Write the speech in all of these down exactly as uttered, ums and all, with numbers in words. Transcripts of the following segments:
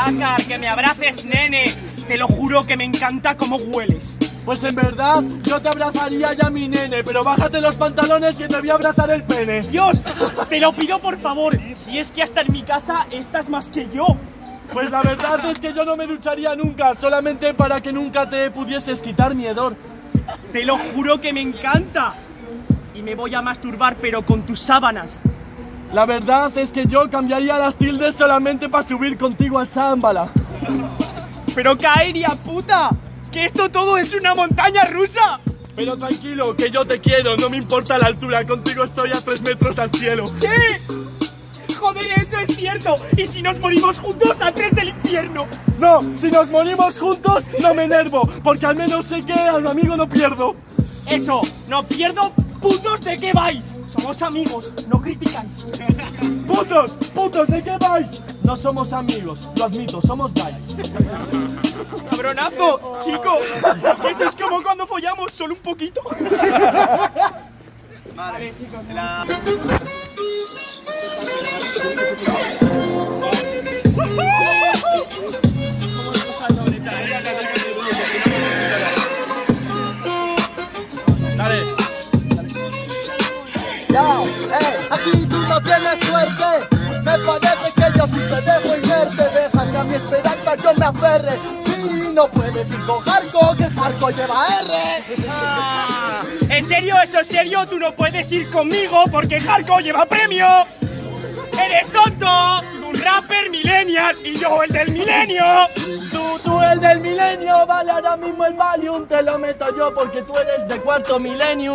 Akar, que me abraces, nene. Te lo juro que me encanta cómo hueles. Pues en verdad, yo te abrazaría ya mi nene, pero bájate los pantalones que te voy a abrazar el pene. Dios, te lo pido por favor. Si es que hasta en mi casa estás más que yo. Pues la verdad es que yo no me ducharía nunca, solamente para que nunca te pudieses quitar mi hedor. Te lo juro que me encanta. Y me voy a masturbar, pero con tus sábanas. La verdad es que yo cambiaría las tildes solamente para subir contigo al Zámbala. Pero Kaeria, puta, que esto todo es una montaña rusa. Pero tranquilo, que yo te quiero, no me importa la altura, contigo estoy a tres metros al cielo. ¡Sí! Joder, eso es cierto. Y si nos morimos juntos, a tres del infierno. No, si nos morimos juntos, no me enervo, porque al menos sé que a mi amigo no pierdo. Eso, no pierdo. ¡Putos, ¿de qué vais? Somos amigos, no criticáis. ¡Putos! ¡Putos! ¿De qué vais? No somos amigos, lo admito, somos guys. ¡Cabronazo! Chico, esto es como cuando follamos, solo un poquito. Vale, chicos. La... Dale. Ya, eh, aquí tú no tienes suerte. Me parece que yo sí te dejo inerte. Deja que a mi esperanza yo me aferre. Y no puedes ir con Jarko, que Jarko lleva R. Ah, ¿en serio? ¿Eso es serio? Tú no puedes ir conmigo porque Jarko lleva premio. ¡Eres tonto! Un rapper millennial y yo el del milenio. Tú, tú el del milenio, vale, ahora mismo el Valium te lo meto yo porque tú eres de cuarto millennium.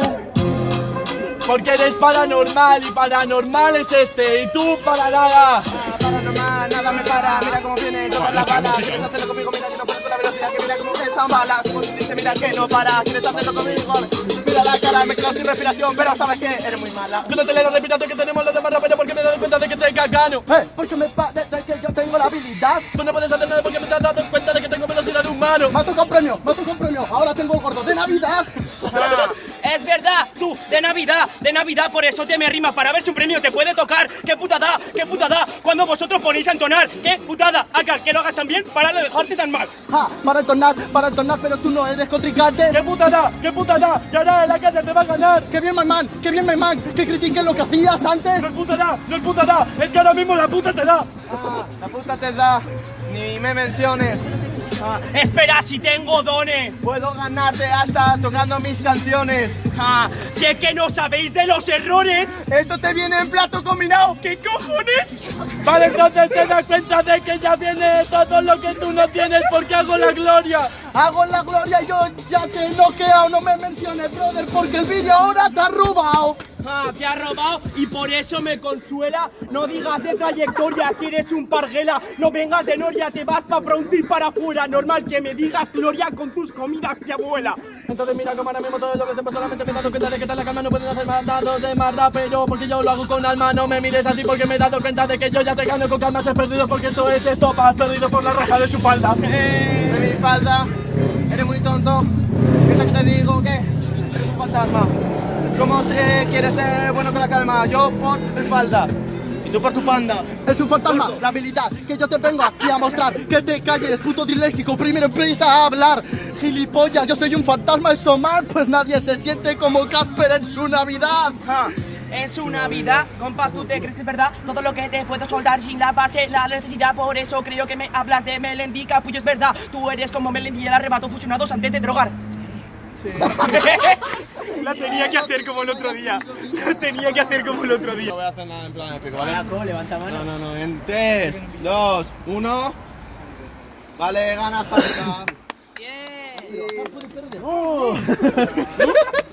Porque eres paranormal y paranormal es este y tú para nada. Ah, paranormal, nada me para, mira cómo viene todas las balas. Quieres hacerlo conmigo, mira que no puedo con la velocidad, que mira cómo te zambala. Como tú dices, mira que no para, quieres hacerlo conmigo. Mira la cara, me quedo sin respiración, pero sabes que eres muy mala. Tú no te le das respirando que tenemos los demás raperos porque me doy cuenta de que te cagano. Eh, porque me parece que yo tengo la habilidad. Tú no puedes hacer nada porque me te has dado cuenta de que tengo velocidad de humano. Mato con premio, mato con premio. Ahora tengo el gordo de Navidad. Ah, es verdad, tú, de Navidad, de Navidad, por eso te me arrimas para ver si un premio te puede tocar. ¡Qué putada, qué putada! Cuando vosotros ponéis a entonar, ¡qué putada! Akar, que lo hagas tan bien para no dejarte tan mal. Ja, para entonar, para entonar, pero tú no eres contrincante. ¡Qué putada! ¡Qué putada! ¡Que ahora en la calle te va a ganar! ¡Qué bien, my man! ¡Qué bien, my man! ¡Que critiques lo que hacías antes! ¡No es putada! ¡No es putada! ¡Es que ahora mismo la puta te da! Ah, la puta te da, ni me menciones. Ah, espera, si tengo dones. Puedo ganarte hasta tocando mis canciones. Ah, sé que no sabéis de los errores. Esto te viene en plato combinado. ¿Qué cojones? Vale, entonces te das cuenta de que ya viene todo lo que tú no tienes porque hago la gloria. Hago la gloria y yo ya te he noqueado. No me menciones, brother, porque el vídeo ahora te ha robado. Ah, te ha robado y por eso me consuela. No digas de trayectoria si eres un parguela. No vengas de Noria, te vas pa' prontir para afuera. Normal que me digas gloria con tus comidas, mi abuela. Entonces mira como ahora mismo todo lo que hacemos solamente me he dado cuenta de que tal la calma no pueden hacer más dados de más rapero porque yo lo hago con alma. No me mires así porque me he dado cuenta de que yo ya te gano con calma. Has perdido porque esto es esto, has perdido por la raja de su falda. Eh, de mi falda, eres muy tonto. ¿Qué te digo que eres un fantasma? ¿Cómo se quieres ser bueno con la calma? Yo por mi falda y tú por tu panda. Es un fantasma, la habilidad que yo te vengo aquí a mostrar. Que te calles, puto disléxico, primero empieza a hablar. Gilipollas, yo soy un fantasma, eso mal, pues nadie se siente como Casper en su Navidad. Ah, en su Navidad, compa, ¿tú te crees que es verdad? Todo lo que te puedo soltar sin la base, la necesidad. Por eso creo que me hablas de Melendi, capullo, es verdad. Tú eres como Melendi y el arrebato fusionados antes de drogar. Sí. La tenía que hacer como el otro día. La tenía que hacer como el otro día. No voy a hacer nada en plan épico, ¿vale? Marco, levanta mano. No, no, no, en tres, dos, uno. Vale, gana falta. Bien. Uh.